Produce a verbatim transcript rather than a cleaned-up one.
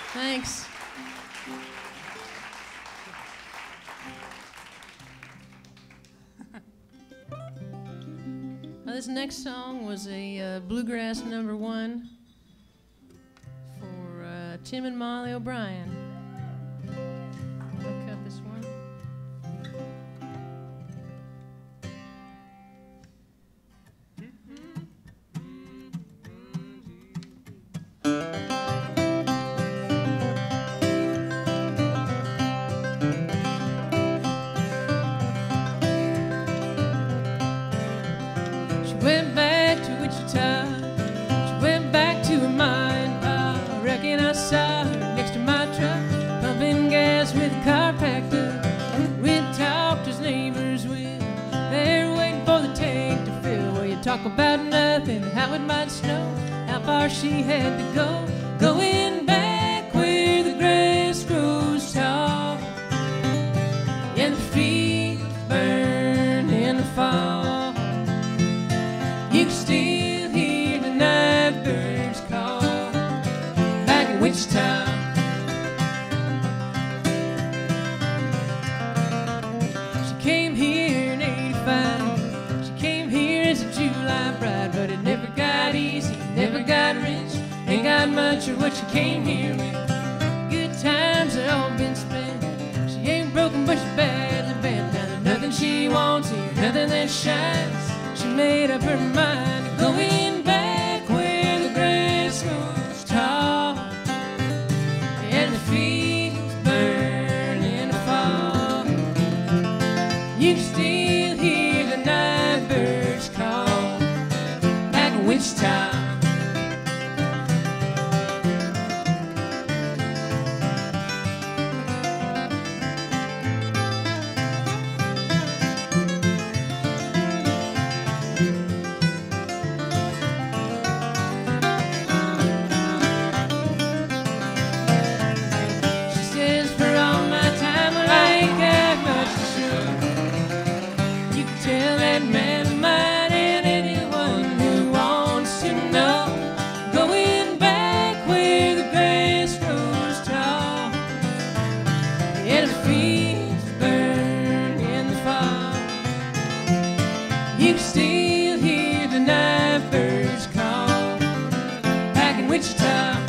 Thanks. Well, this next song was a uh, bluegrass number one for uh, Tim and Molly O'Brien. I'll cut this one. Went back to Wichita. She went back to her mind. I reckon I saw her next to my truck, pumping gas with a car packed up. We talked as neighbors will. They're waiting for the tank to fill. Well, you talk about nothing, how it might snow, how far she had to go. Going back where the grass grows tall and the fields burn in the fall. You can still hear the night birds call back in Wichita. She came here in eighty-five. She came here as a July bride, but it never got easy, never got rich, ain't got much of what she came here with. Good times have all been spent. She ain't broken, but she's badly bent. Now there's nothing she wants here, nothing that shines. She made up her mind, going back where the grass grows tall and the fields burn in the fall. You can still hear the night birds call back in Wichita. Tell that man of mine and anyone who wants to know, going back where the grass grows tall and the fields burn in the fall. You can still hear the night birds call back in Wichita.